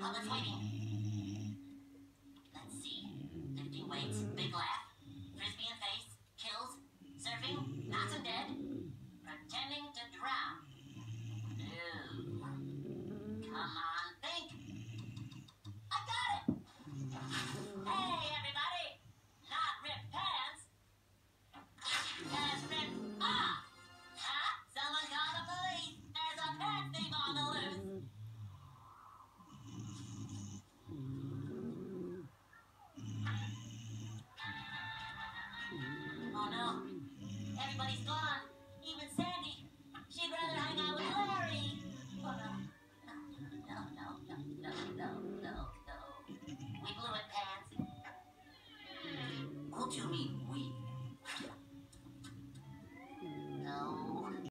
Public's waiting. Let's see. Lifting weights, big laugh. Frisbee in face, kills, surfing, knocks him dead. Pretending to drown. No. Come on, think. I got it! Hey, everybody! Not ripped pants. As ripped off! Huh? Someone call the police! There's a pants thief on the loose! Oh no! Everybody's gone! Even Sandy! She'd rather hang out with Larry! Oh no! No. We blew it, Pants. What do you mean, we?